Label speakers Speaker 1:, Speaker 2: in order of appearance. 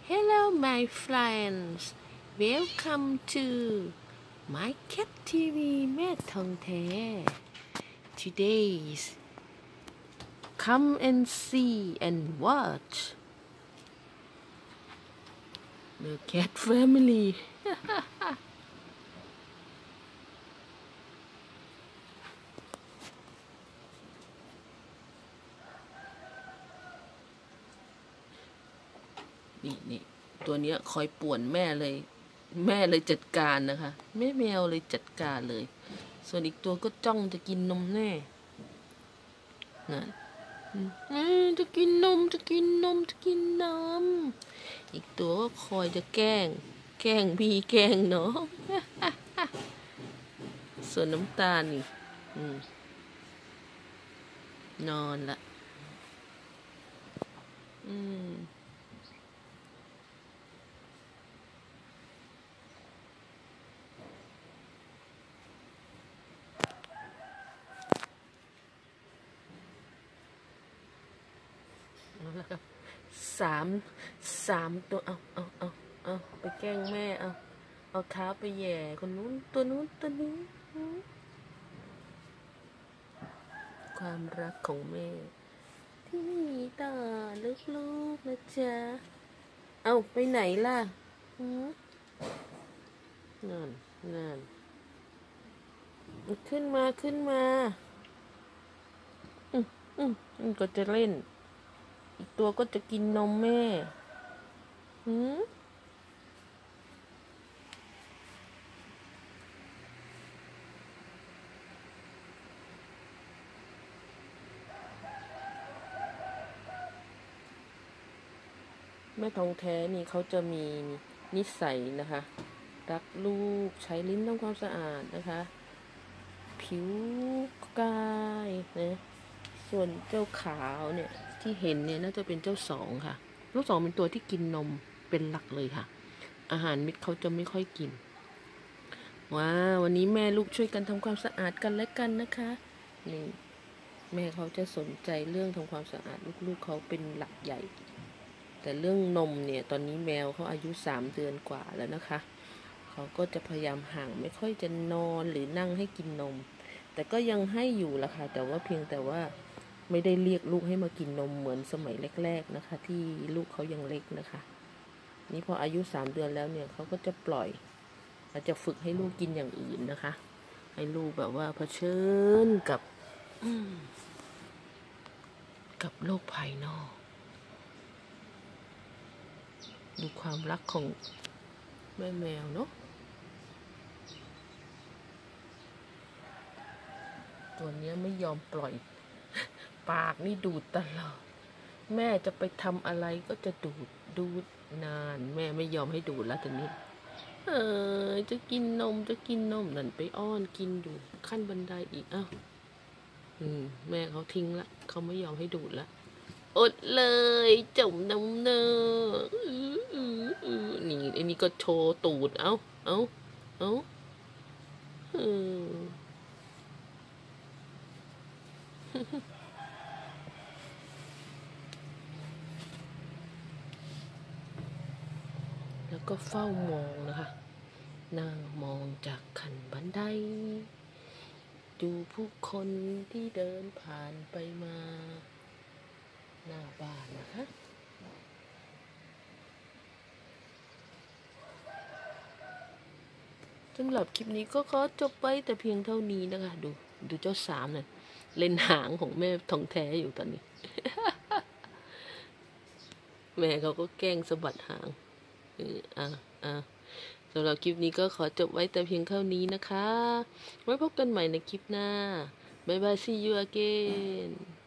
Speaker 1: Hello, my friends. Welcome to my cat TV แม่ทองแท้ Today's come and see and watch the cat family นี่ตัวเนี้ยคอยป่วนแม่เลยจัดการนะคะแม่แมวเลยจัดการเลย ส่วนอีกตัวก็จ้องจะกินนมแน่นะจะกินนมอีกตัวก็คอยจะแกล้งพี่แกล้งน้องส่วนน้ำตาลนี่นอนละแล้วก็สามตัวเอาไปแกล้งแม่เอาเท้าไปแย่คนนู้นตัวนี้ความรักของแม่ที่มีต่อลูกๆนะจ๊ะเอาไปไหนล่ะนั่นขึ้นมาก็จะเล่นอีกตัวก็จะกินนมแม่แม่ทองแท้นี่เขาจะมีนิสัยนะคะรักลูกใช้ลิ้นทำความสะอาดนะคะผิวกายนะส่วนเจ้าขาวเนี่ยที่เห็นเนี่ยน่าจะเป็นเจ้าสองค่ะเจ้าสองเป็นตัวที่กินนมเป็นหลักเลยค่ะอาหารเม็ดเขาจะไม่ค่อยกินวันนี้แม่ลูกช่วยกันทำความสะอาดกันและกันนะคะนี่แม่เขาจะสนใจเรื่องทำความสะอาดลูกๆเขาเป็นหลักใหญ่แต่เรื่องนมเนี่ยตอนนี้แมวเขาอายุ3 เดือนกว่าแล้วนะคะเขาก็จะพยายามห่างไม่ค่อยจะนอนหรือนั่งให้กินนมแต่ก็ยังให้อยู่ละค่ะแต่ว่าเพียงแต่ว่าไม่ได้เรียกลูกให้มากินนมเหมือนสมัยแรกๆนะคะที่ลูกเขายังเล็กนะคะนี่พออายุ3 เดือนแล้วเนี่ยเขาก็จะปล่อยอาจจะฝึกให้ลูกกินอย่างอื่นนะคะให้ลูกแบบว่าเผชิญกับโลกภายนอกดูความรักของแม่แมวเนาะตัวนี้ไม่ยอมปล่อยปากนี่ดูดตลอดแม่จะไปทำอะไรก็จะดูดนานแม่ไม่ยอมให้ดูดแล้วตอนนี้จะกินนมนั่นไปอ้อนกินอยู่ขั้นบันไดอีกแม่เขาทิ้งละเขาไม่ยอมให้ดูดละอดเลยจุ่มน้ำเนอนี่ไอ้นี่ก็โชว์ตูดเอาแล้วก็เฝ้ามองนะคะนั่งมองจากขั้นบันไดดูผู้คนที่เดินผ่านไปมาหน้าบ้านนะคะสำหรับคลิปนี้ก็ขอจบไปแต่เพียงเท่านี้นะคะดูเจ้าสามเนี่ยเล่นหางของแม่ทองแท้อยู่ตอนนี้ แม่เขาก็แกล้งสะบัดหางสำหรับคลิปนี้ก็ขอจบไว้แต่เพียงเท่านี้นะคะไว้พบกันใหม่ในคลิปหน้าบ๊ายบาย see you again